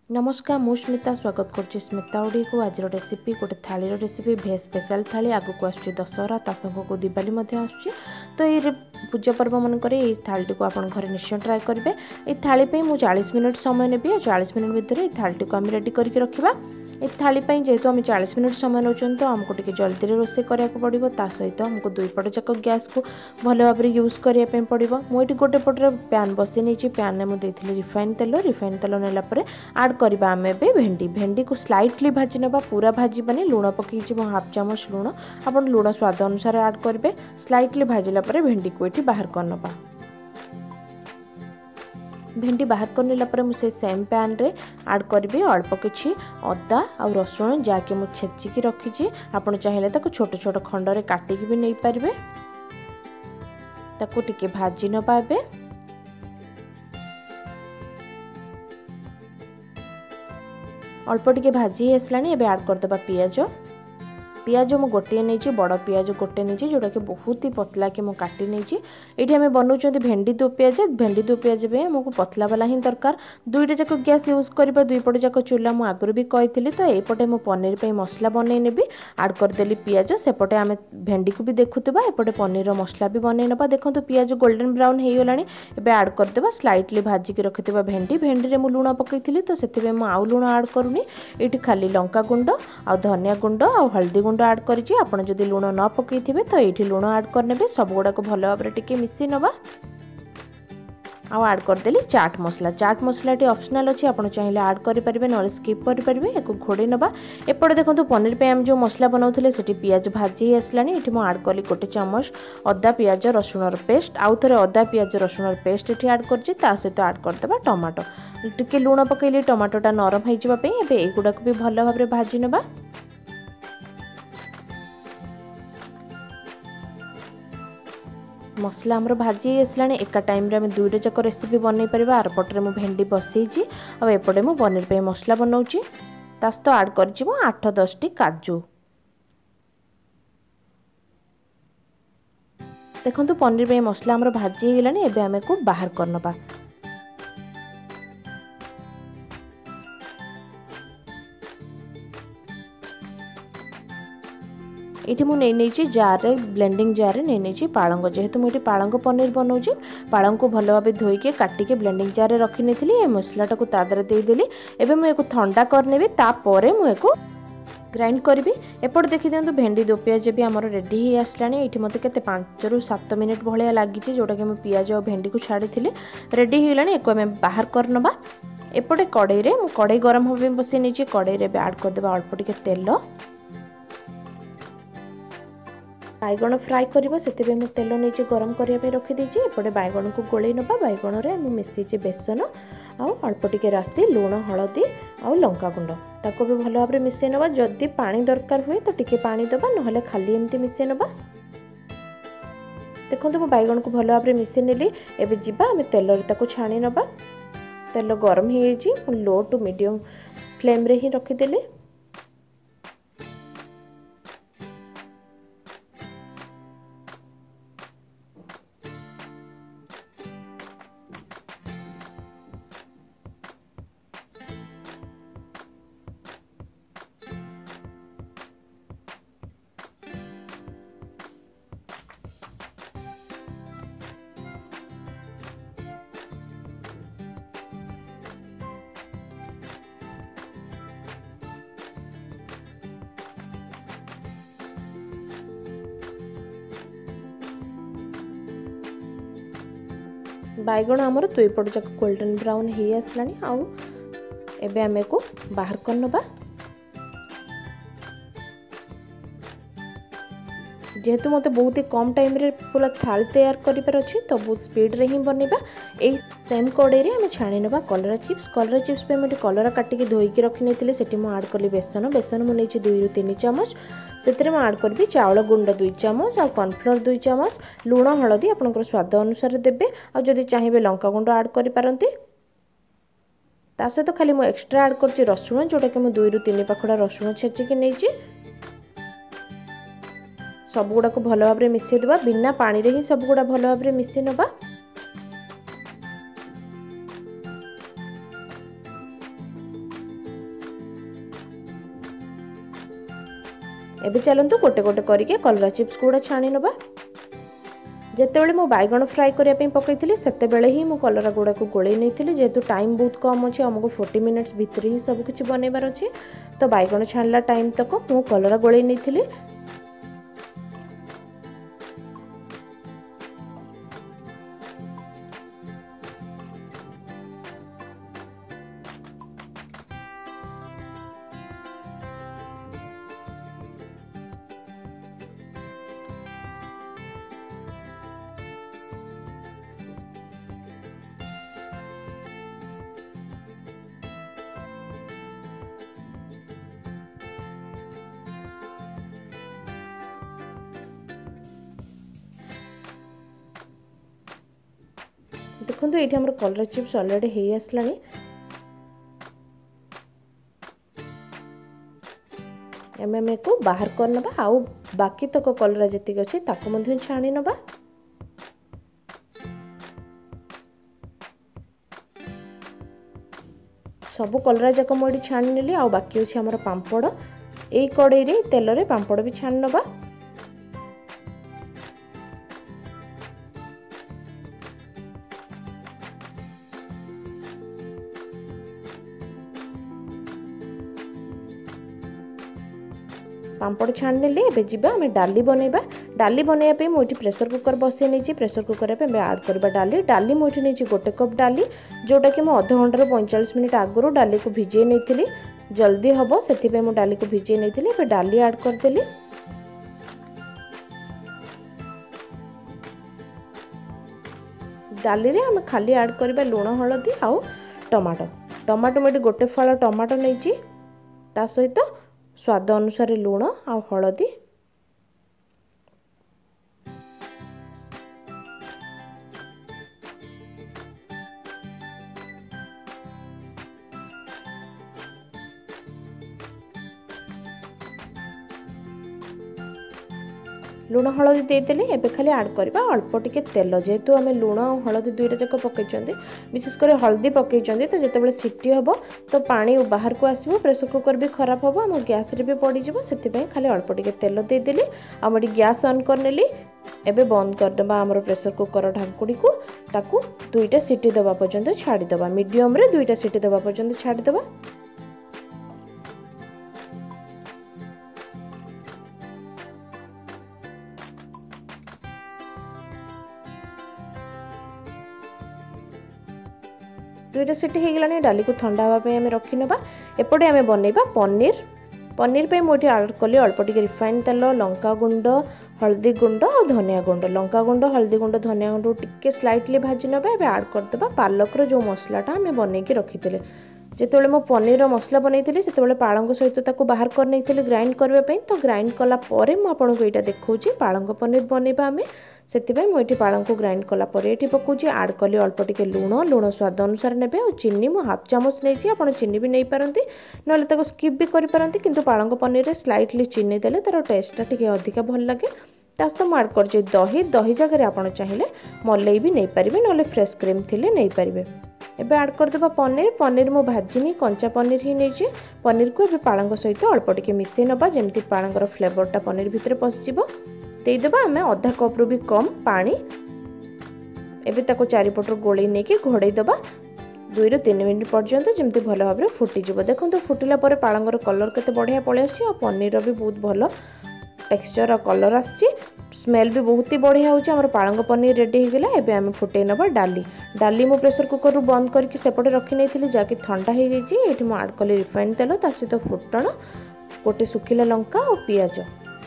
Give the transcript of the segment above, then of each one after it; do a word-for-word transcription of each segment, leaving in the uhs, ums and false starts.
नमस्कार मु स्मिता स्वागत करुच्ची स्मिता ओडी को आज रेसिपी गोटे थाली रेसिपी भेज स्पेशल थाली आगक आसूँ दशहरा ता संग को दिवाली आसूँ तो ये पूजा पर्व मनकर ये थाली को आप घर निश्चय ट्राए करेंगे। ये थाली मुझे चालीस मिनिट समय नेबी और चालीस मिनिट भितर ये थाली को आम रेडी करके रखा। ये थाली जेहेतु आम चालीस मिनिट समय नौ तो आमको टे जल्दी रोषे करा पड़ो ता सहित आमको दुई पट जाक गैस को भल भाव यूज करने पड़ो। मुझे गोटे पटर पैन बसई नहीं पैन में मुझे रिफाइन तेल रिफाइन तेल नेलापर आड करवा आम ए भेंडी भेंडी को स्लाइटली भाजी ना पूरा भाजबानी लुण पकई हाफ चामच लुण आप लुण स्वाद अनुसार आड करेंगे। स्लाइटली भाजला भेंडी को ये बाहर करनबा भेंडी बाहर कर मुझे सेम पैन रे आड करी अल्प किछि अदा आ रसुण जहाँकि मुझे छेचिकी रखी आपड़ चाहिए ताको छोट छोट खंड काटिकी भी नहीं पारे ताको टिके भाजी न पाबे। अल्प टिके भाजी आसलानी एबे आड करदेबा पियाज पियाज मु गोटे नहीं बड़ पियाज गोटे नहीं जोटा कि बहुत ही पतला के मुझे काटी नहीं ये आम बनाऊँ भेंडी दो पियाज भेंडी दो पियाज भी आमको पतला वाला ही दरकार। दुईटा जाक गैस यूज करवा दुई पट जाक चूल्हा मुझे आगुरी भी कही तो यपटे मु पनीर पे मसला बनई नेबी आड करदेली पियाज सेपटे आम भेंडी को भी देखुवा एपटे पनीर मसला भी बनई नबा। देखो पियाज गोल्डन ब्राउन हो गलानी एबे आड करदेबा स्लाइटली भाजिकी रखिथिबा भेंडी भेंडी रे मु लुण पकईथि तो सेतिबे मु आउ लुण आड करूनी ये खाली लंका गुंड आ धनिया गुंड आ हल्दी गुंड आड करिछि। आपण जदि लुण न पकईथिबे तो ये लुण आड करनेबे सब गुडा को भल भाव टिके मिसी नबा आ आड करदेली चाट मसला चाट मसला टी ऑप्शनल अछि आपण चाहिए आड करि परिबे न स्किप करि परिबे एको घोड़े नबा। एपटे देखंतु पनीर पे हम जो मसला बनाउथिले सेठी पियाज भाजी आसलानी एठी मु आड कली गोटे चम्मच अदा पियाज रसुण पेस्ट आउ थरे अदा पियाज रसुण पेस्ट एठी आड करछि ता सहित आड करदेबा टमाटो टिके लुण पकईली टमाटोटा नरम होई जिबा पे एबे एगुडा को भी भल भाव रे भाजी नबा। मसला आमर भाजी आसला एका टाइम रे दुईटा जाक रेसिपी बनई पार आर पटे मुझे भेंडी बसई और एपटे मु पनीर पे मसला बनाऊँगी ता सहित आड कर आठ दस टी काजू। देखो पनीर पे मसला आमर भाजी गलानी एबे आमे को बाहर करनबा। ये मुझे जार रे ब्लेंडिंग जार रे नहीं नहीं पालंग जेहेतु मुझे पालंग पनीर बनाऊँ पालंग को भल भाव धोईके काटिके ब्लेंडिंग जार रे रखी नहीं मसलाटा को तादरे देदेली एवं मुझे ठंडा करनेबी तापर मुझे ग्राइंड करी। एपट देखी दिखाँ भेंडी दो पियाज भी आमर रेडी ही आसलानी ये मत के पाँच रु सात मिनिट भाया लगी जोटा कि मुझे पियाज और भेंडी को छाड़ी रेडी हो गलानी एक बाहर करनबा। एपटे कड़ई रे मु कड़ई गरम होबे बसई नहीं कड़ई रे आड करदेबा अल्प टिके तेल बैगण फ्राए कर से तेल नहीं गरम करने रखीदे एपटे बैगण को गोल नवा बैगण में मिसई बेसन आउ अल्प टिके राशि लुण हलदी आउ लंका गुंड ताको भी भल भाव मिसई नवा। जदि पानी दरकार हुए तो टिके पानी दबा नहले खाली एमती मिसई नवा। देखो मु बैगण को भल भाव मिसई नेली एबे जिबा आमे तेल रे ताको छाणी नबा। तेल गरम हो जाइए लो टू मीडियम फ्लेम रे ही रखीदेली बैगण आमर दुई पट जाक गोल्डन ब्राउन हो आसलानी आउ एबे आमे को बाहर करनबा। जेहेतु मते बहुत ही कम टाइम रे पूरा थाली तैयार करिपार अछि तो बहुत स्पीड रे ही बनेबा। एई सेम कड़ई रे आमे छाणी नबा कलरा चिप्स कलरा चिप्स पे मैं कलरा काटिकी धोईकी रखी नहीं सेठी मु आड कली बेसन बेसन मु नहीं दुई रु तीन चमच से आड करी चाउल गुंड दुई चमच आ कॉर्नफ्लोर दुई चमच लुण हलदी आपनकर स्वाद अनुसार देबे आ जदि चाहिए लंका गुंड आड करि पारंती ता सहित खाली मु एक्स्ट्रा आड करछि रसुण जोटा कि मु दुई रु तीन पाखड़ा रसुण छेचिकी नहीं सब गुड़ा को भल भाव मिसई देबा बिना पानी रे ही सब गुड़ा भल भाव मिसई नबा। एबे चलतु गोटे गोटे करके कलरा चिप्स गुड़ा छाणी नबा। जेतेबेले मो बैगण फ्राए करने पकई सेते बेले ही मो कलरा गुड़ा को गोले नहीं जेहेतु टाइम बहुत कम अच्छे आमको फोर्टी मिनिट्स भितर ही सब किछि बनैबार अच्छे तो बैगण छाणला टाइम तक मो कलरा गोले नहीं। देखो ये आम कलरा चिप्स अलरेडी हो आसला। एम एम को बाहर कर नबा आउ बाकी तक कलरा जी अच्छे ताको मध्य छाणी नबा। सब कलरा जाक मुझे छाणी नेली आउ बाकी अच्छे आमर पांपड़ यही कड़े रे तेल रे पांपड़ भी छाणी नबा। पांपड़ छाणी नेली एबे जिबा हमें डाली बनैबा। डाली बनैबा मुझे प्रेसर कुकर बसै नहीं प्रेसर कुकर पे आड करबा डाली। डाली मुझे नहीं गोटे कप डाली जोटा कि मुझे अध घंटार पैंतालीस मिनिट आगु डाली को भिजे नहीं जल्दी हम से मुझे डाली को भिजे नहीं डाली आड करदेली। डाली रे हम खाली आड करबा लुण हलदी आउ टमाटो। टमाटो मुझे गोटे फाल टमाटो नहीं ता सहित स्वाद अनुसार लुण आ हलदी लुण हलदी देदेली। एबे खाली आड करबा अल्प टिके तेल जेहेतु आम लुण और हलदी दुईटा जाक पकई विशेषकर हलदी पकई तो जितेबाला सीटी हम तो पानी बाहर को आसो प्रेसर कुकर भी खराब हम आम गैस रे भी पड़ज से खाली अल्प टिके तेल देदेली आम गैस ऑन करनेली। एबे बंद करदबा आमर प्रेसर कुकर ढांकुड़ी को ताकू दुईटा सीटी दबा पर्यंत छाड़ीदबा मीडियम रे दुईटा सीटी दबा पर्यंत छाड़ीदबा। दुईटा सीटी हो गलानी डाली को ठंडा हाँवाई आम रखी नबा। एपटे आम बनैबा पनीर। पनीर पे मुझे आड कली अल्प टिके रिफाइन तेल लंका गुंड हल्दी गुंड और धनिया गुंड। लंका गुंड हल्दी गुंड धनिया गुंड टिके स्लाइटली भाजी नबा। एबे आड करदबा पालक रो जो मसलाटा आम बनैकी रखी जितेबाला मो पनीर मसला बनई से पालंग सहित ताको बाहर कर नहीं ग्राइंड करने तो ग्राइंड कला परे मु आपको यहाँ देखा पालंग पनीर बनैबा आम से मुझे पालंग को ग्राइंड कला परे ये पकाउची आड कली अल्प टिके लुण लुण स्वाद अनुसार ने और चीनी मु हाफ चामच नहीं आप चीनी भी नहीं पारती ना स्किप भी करें किंतु पालंग पनीर स्लाइटली चीनी देले तार टेस्टा टिके अधिका भल लगे। तासत मुझे आड कर दही दही जगह आप चाहिए मलई भी नहीं पारे ना फ्रेश क्रीम थिले नहीं पारे। एबे आड करदेबा पनीर। पनीर मु भाजिनी कंचा पनीर ही नहीं पनीर को एबे पालंग सहित अल्प टिके मिसई नबा जमती पालंगर फ्लेवरटा पनीर भितर पशिजिवो। देदेबा आम अधा कप रु भी कम पानी। एबे ताको चारिपटर गोली नहीं कि घोड़े दबा दुई रु तीन मिनिट पर्यंत जमती भल भाव में फुटिजिवो। देखो फुटिला परे पालंगर कलर केते बढ़िया पळै आछि और पनीर भी बहुत भल टेक्सचर और कलर आछि स्मेल भी बहुत ही बढ़िया होछि। हमर पालंग पनीर रेडी हो गला। एबे आम फुटे नबा डाली। डाली मु प्रेसर कुकर रु बंद करके सेपटे रखी नहीं जाकि ठंडा हो जाइए। ये मु आड कली रिफाइन तेल ता सहित फुटण गोटे सुखिला लंका और पियाज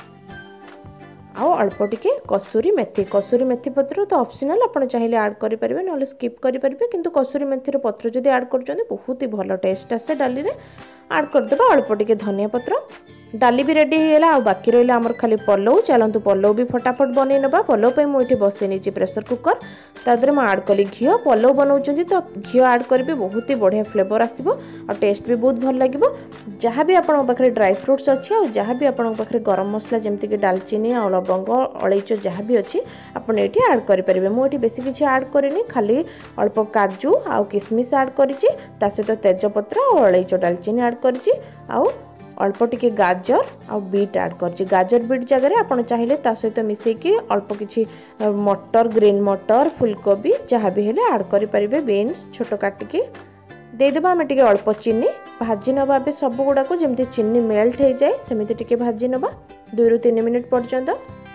आउ अल्प टिके कसूरी मेथी। कसूरी मेथी पत्र तो ऑप्शनल आप चाहिए आड करेंगे ना स्किप करेंगे किंतु कसूरी मेथी पत्र जदि आड कर बहुत ही भल टेस्ट आसे डाली रे। आड करदेबा अल्प टिके धनिया पत्र। डाली भी रेडी हो गला। आ बाकी रहा आमर खाली पलौ। चलतु पलौ भी फटाफट बन नबा। पलौ पे मुझे बसई नहीं प्रेसर कुकर तादरे मुझे आड कली घी। पलौ बनाऊँ तो घी आड करेंगे बहुत ही बढ़िया फ्लेवर आसो और टेस्ट भी बहुत भल लगे। जहाँ भी आपन पाखे ड्राई फ्रुट्स अच्छी और जहाँ भी आपन पाखे गरम मसला जमीक डालचीनी और लवंग अलैच जहाँ भी अच्छी आपड़ ये आड करेंगे। मुझे बेसी किसी आड करनी खाली अल्प काजू आउ किसमिश आड करी सहित तेजपत्र और अलैच डालचीनी आड करी अल्प टिके गाजर आ बीट ऐड कर गाजर बीट जगह आप चाहिए ता सहित मिसेकी अल्प किछि मटर ग्रीन मटर फुलकोबी जहाँ भी हेले ऐड करें बीन्स छोट काटिकी देदेबा आम टे अल्प चीनी भाजी नवा ए सब गुड़ा को जमी चीनी मेल्ट हो जाए सेमती टे भाजी नवा दुई रु तीन मिनिट पर्यंत।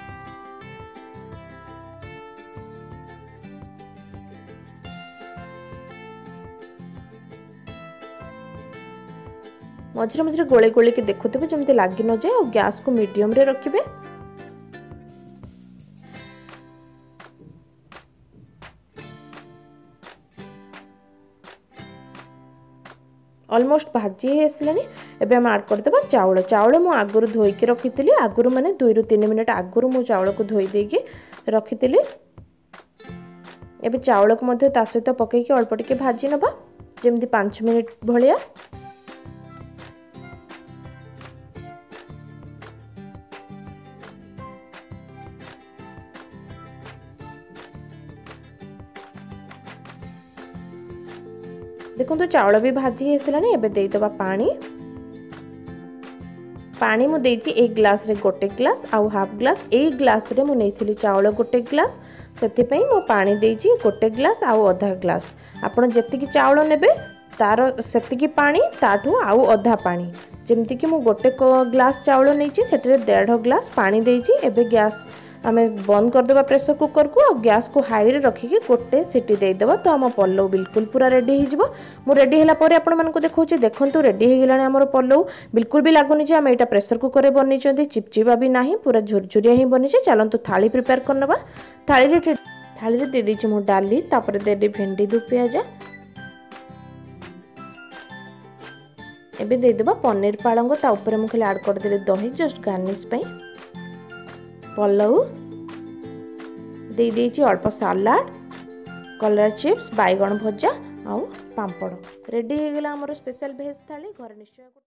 मझे मझे गोले गोले के देखुवे जमी लग न जाए और गैस को मीडियम रे रखिए। ऑलमोस्ट भाजी आसलानी एबे हम ऐड करदेबा चाउल चाउल मु आगुरु धोईकी रखी आगुरु माने दुई रु तीन मिनिट आगुरु मु चाउल को धोई देकी रखी एबे चाउल को मध्य ता सहित पकईकी अल्प टिके भाजी नबा जमी पाँच मिनिट भलिया। देखो तो चाउल भी भाजी आसलानी एबे देदेबा पानी पानी मु देछि एक ग्लास रे गोटे ग्लास आउ हाफ ग्लास एक ग्लास रे मु नेथिली चाउल गोटे ग्लास सेति पई मु पानी देछि गोटे ग्लास आउ आधा ग्लास आपण जेतिकी चाउल नेबे तार सेतिकी पानी ताठू आउ आधा पानी जेमति कि मु गोटे ग्लास चाउल नेछि सेटरे डेढ़ ग्लास पानी देछि। एबे गैस आम बंद करदेबा प्रेशर कुकर को और गैस को हाई रे रखिकी गोटे सीटी देदेबा तो आम पल्लव बिल्कुल पूरा रेडी हो मु रेडी होला परे आपण मानको देखौछि देखंतु रेडी हो गलानी हमर पल्लव बिल्कुल भी लागुनी जे आम एटा प्रेशर कुकर रे बनै छथि चिपचिपा भी नाही पूरा झुरझुरिया ही बनै छै। चलंतु थाली प्रिपेयर करनबा थाली रे थाली रे दे दैछि मु डाली तापर देडी भेंडी दु पियाज एबे देदेबा पनीर पालंग ता ऊपर मु खाली ऐड कर देले दही जस्ट गार्निश पई पल्लव दे देछि अल्प सलाड कलर चिप्स बैगन भजा आउ पांपड़ रेडी हो गला हमर स्पेशल भेज थाली घर निश्चय।